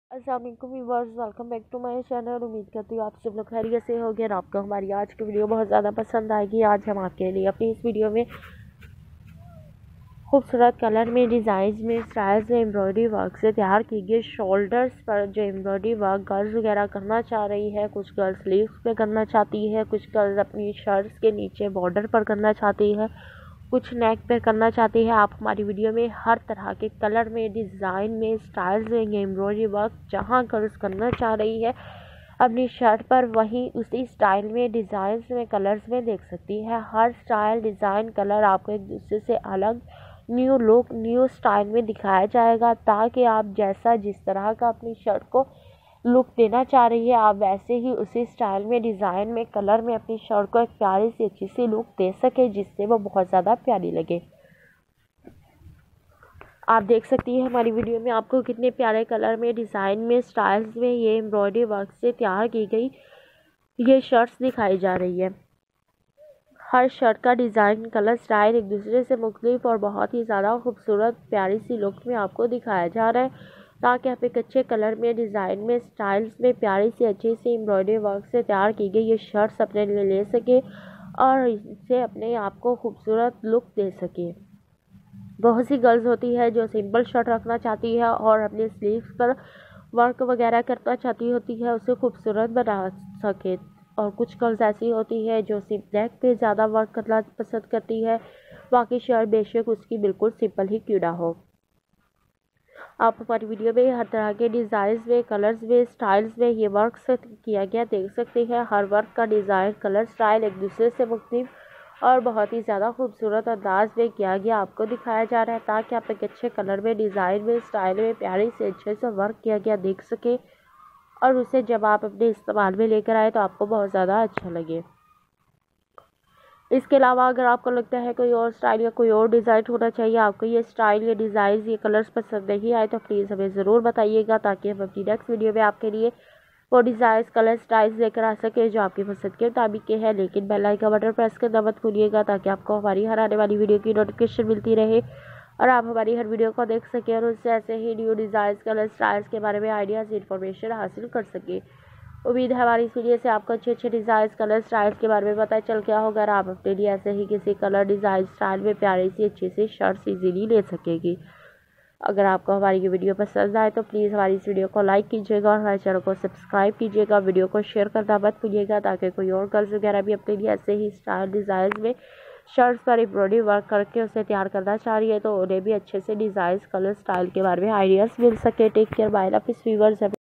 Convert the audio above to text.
अस्सलाम वालेकुम viewers, welcome back to my channel. उम्मीद करती हूँ आप सब लोग खैरियत से होंगे और आपको हमारी आज की वीडियो बहुत ज़्यादा पसंद आएगी। आज हम आपके लिए अपनी इस वीडियो में खूबसूरत कलर में, डिज़ाइन में, स्टाइल्स में एम्ब्रॉयडरी वर्क से तैयार की गई शोल्डर्स पर जो एम्ब्रॉयडरी वर्क गर्ल्स वगैरह करना चाह रही है, कुछ गर्ल्स स्लीव्स पे करना चाहती है, कुछ गर्ल्स अपनी शर्ट्स के नीचे बॉर्डर पर करना चाहती है, कुछ नेक पे करना चाहती है। आप हमारी वीडियो में हर तरह के कलर में, डिज़ाइन में, स्टाइल्स में एम्ब्रॉयडरी वर्क जहाँ गर्ल्स करना चाह रही है अपनी शर्ट पर, वहीं उसी स्टाइल में, डिज़ाइंस में, कलर्स में देख सकती है। हर स्टाइल, डिज़ाइन, कलर आपको एक दूसरे से अलग न्यू लुक, न्यू स्टाइल में दिखाया जाएगा, ताकि आप जैसा जिस तरह का अपनी शर्ट को लुक देना चाह रही है आप वैसे ही उसी स्टाइल में, डिज़ाइन में, कलर में अपनी शर्ट को एक प्यारी सी अच्छी सी लुक दे सके, जिससे वो बहुत ज़्यादा प्यारी लगे। आप देख सकती हैं हमारी वीडियो में आपको कितने प्यारे कलर में, डिज़ाइन में, स्टाइल्स में ये एम्ब्रॉयडरी वर्क से तैयार की गई ये शर्ट्स दिखाई जा रही है। हर शर्ट का डिज़ाइन, कलर, स्टाइल एक दूसरे से मुख्तलिफ और बहुत ही ज़्यादा खूबसूरत प्यारी सी लुक में आपको दिखाया जा रहा है, ताकि आप एक अच्छे कलर में, डिज़ाइन में, स्टाइल्स में प्यारी सी अच्छी सी एम्ब्रॉयडरी वर्क से तैयार की गई ये शर्ट्स अपने लिए ले सके और इससे अपने आप को खूबसूरत लुक दे सके। बहुत सी गर्ल्स होती है जो सिंपल शर्ट रखना चाहती है और अपने स्लीव्स पर वर्क वगैरह करना चाहती होती है, उसे खूबसूरत बना सके। और कुछ गर्ल्स ऐसी होती है जो सिर्फ नेक पे ज़्यादा वर्क करना पसंद करती है, बाकी शर्ट बेशक उसकी बिल्कुल सिंपल ही क्यों ना हो। आप हमारी वीडियो में हर तरह के डिज़ाइंस में, कलर्स में, स्टाइल्स में ये वर्क से किया गया देख सकते हैं। हर वर्क का डिज़ाइन, कलर, स्टाइल एक दूसरे से मुख्तलिफ और बहुत ही ज़्यादा खूबसूरत अंदाज में किया गया आपको दिखाया जा रहा है, ताकि आप एक अच्छे कलर में, डिज़ाइन में, स्टाइल में प्यारी से अच्छे से वर्क किया गया देख सके और उसे जब आप अपने इस्तेमाल में लेकर आए तो आपको बहुत ज़्यादा अच्छा लगे। इसके अलावा अगर आपको लगता है कोई और स्टाइल या कोई और डिज़ाइन होना चाहिए, आपको ये स्टाइल, ये डिज़ाइन, ये कलर्स पसंद नहीं आए तो प्लीज़ हमें ज़रूर बताइएगा, ताकि हम अपनी नेक्स्ट वीडियो में आपके लिए वो डिज़ाइन, कलर, स्टाइल्स लेकर आ सके जो आपकी पसंद के मुताबिक के हैं। लेकिन बेल आइकन बटन प्रेस करना मत भूलिएगा, ताकि आपको हमारी हर आने वाली वीडियो की नोटिफिकेशन मिलती रहे और आप हमारी हर वीडियो को देख सकें और उससे ऐसे ही न्यू डिज़ाइन, कलर, स्टाइल्स के बारे में आइडियाज़, इन्फॉर्मेशन हासिल कर सके। उम्मीद है हमारी इस वीडियो से आपको अच्छे अच्छे डिज़ाइन, कलर, स्टाइल्स के बारे में पता चल गया होगा और आप अपने लिए ऐसे ही किसी कलर, डिज़ाइन, स्टाइल में प्यारी सी अच्छी सी शर्ट्स इजीली ले सकेगी। अगर आपको हमारी ये वीडियो पसंद आए तो प्लीज़ हमारी इस वीडियो को लाइक कीजिएगा और हमारे चैनल को सब्सक्राइब कीजिएगा। वीडियो को शेयर करना मत भूलिएगा, ताकि कोई और गर्ल्स वगैरह भी अपने लिए ऐसे ही स्टाइल, डिज़ाइन में शर्ट्स पर एम्ब्रॉयडरी वर्क करके उसे तैयार करना चाह रही है, तो उन्हें भी अच्छे से डिज़ाइन, कलर, स्टाइल के बारे में आइडियाज़ मिल सके। Take care, bye, love, viewers.